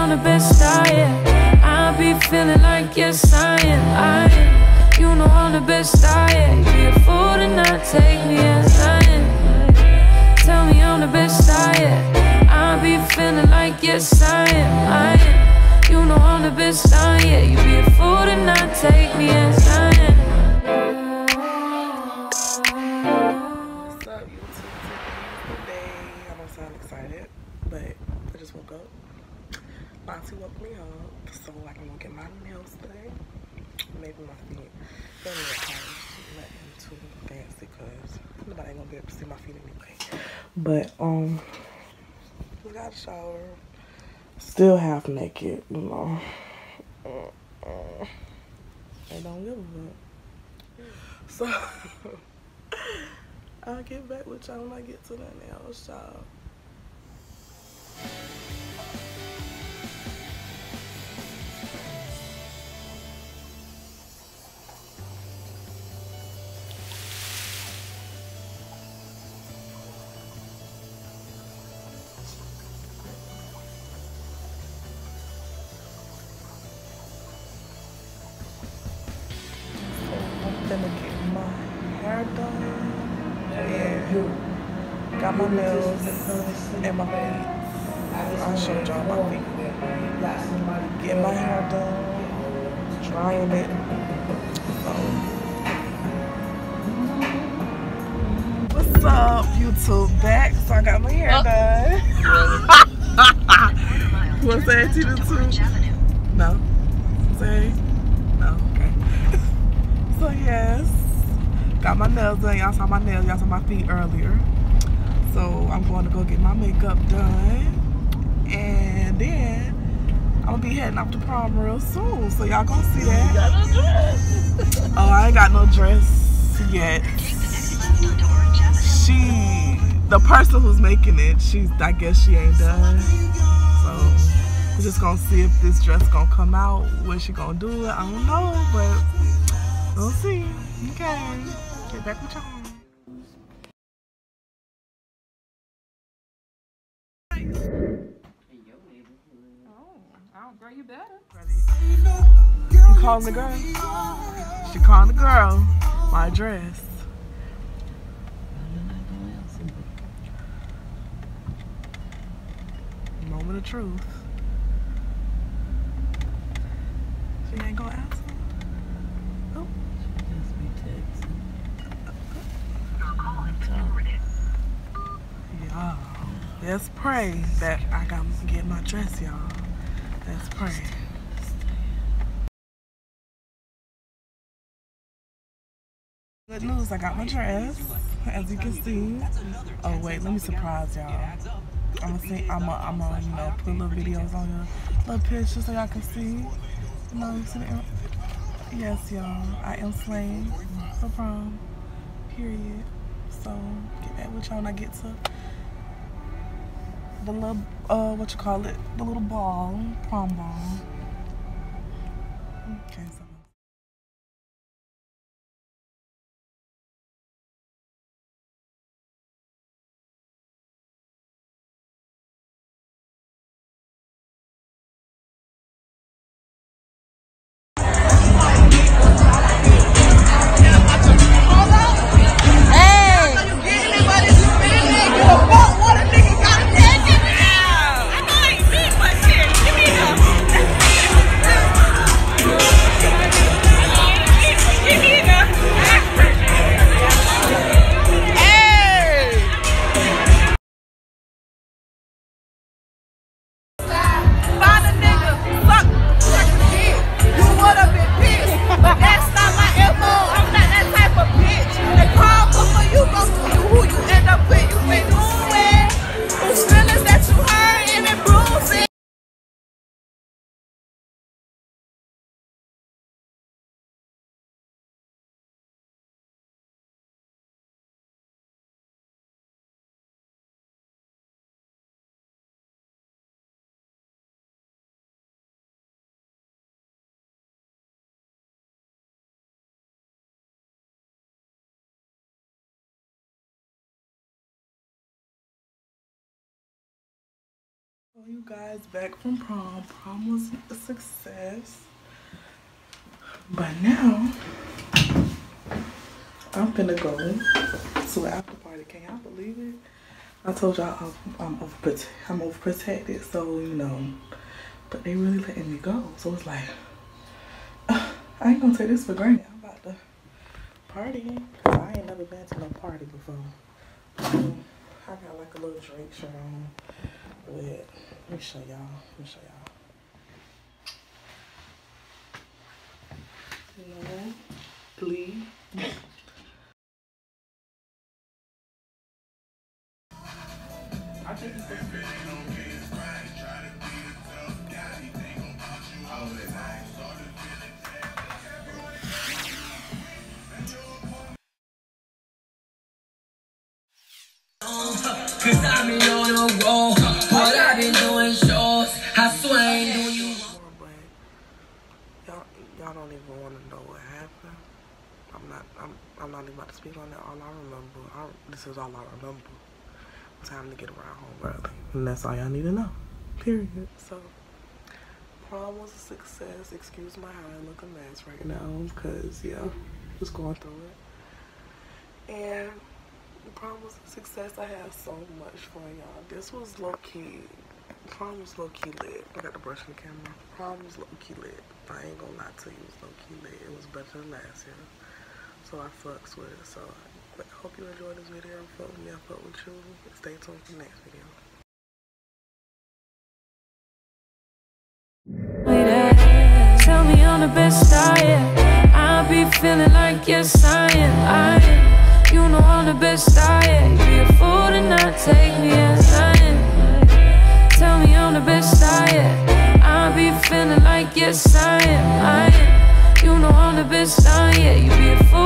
on the best diet. I be feeling like yes I am. You know I'm the best diet. You be a fool to not take me as I am. Tell me I'm the best diet. I be feeling like yes I am. You know I'm the best diet. You be a fool to not take me as I am. What's up, YouTube? Today I don't sound excited, but I just woke up. My auntie woke me up, so like I'm gonna get my nails today. Maybe my feet. Nothing too fancy because nobody ain't gonna be able to see my feet anyway. But we got a shower. Still half naked, you know. I don't give a fuck. So I'll get back with y'all when I get to the nail shop. Gonna get my hair done. Yeah. Got my nails and my feet. I'll show y'all my feet. Get my hair done. Drying it. So. What's up, YouTube? Back. So I got my hair done. You wanna say it to the two? No. Say no. Okay. So yes, got my nails done. Y'all saw my nails, y'all saw my feet earlier. So I'm going to go get my makeup done. And then I'm gonna be heading off to prom real soon. So y'all gonna see that. You got no dress. Oh, I ain't got no dress yet. The person who's making it, I guess she ain't done. So we're just gonna see if this dress gonna come out. When she gonna do it, I don't know, but we'll see. Okay. Get back with y'all. Oh, girl, you better. You calling the girl? She calling the girl. My dress. Moment of truth. She ain't gonna answer. Oh. Y'all, let's pray that I gotta get my dress, y'all. Let's pray. Good news, I got my dress, as you can see. Oh wait, let me surprise y'all. I'm gonna you know, put little videos on your little pictures so y'all can see. You know, yes, y'all, I am slaying for prom. Period. So get back with y'all when I get to the little what you call it, the little ball, prom ball. Okay, so You guys, back from prom. Prom was a success. But now I'm finna go to an after party. Can y'all believe it? I told y'all I'm overprotected, so you know. But they really letting me go. So it's like I ain't gonna take this for granted. I'm about to party. Cause I ain't never been to no party before. I got like a little Drake shirt on. But let me show y'all. You know, Glee. I think it's supposed to be. Cause I've been on the road, but I've been doing shows. I swear I ain't doing you. Y'all don't even want to know what happened. I'm not even about to speak on that. All I remember, this is all I remember. Time to get around home early. And that's all y'all need to know. Period. So, prom was a success. Excuse my hair, I look a mess right now. Because, yeah, just going through it. And prom was a success. I had so much fun, y'all. This was low-key. Prom was low-key lit. I got to brush the camera. Prom was low-key lit. I ain't gonna lie to you. It was low-key lit. It was better than last year. So I fucks with it. So I hope you enjoyed this video. Fuck with me. I fuck with you. Stay tuned for the next video. Tell me on the best diet. I'll be feeling like yes I am. You know I'm the best diet. Be a fool to not take me as I am. Tell me on the best diet. I'll be feeling like yes I am. You know I'm the best diet. You be a fool.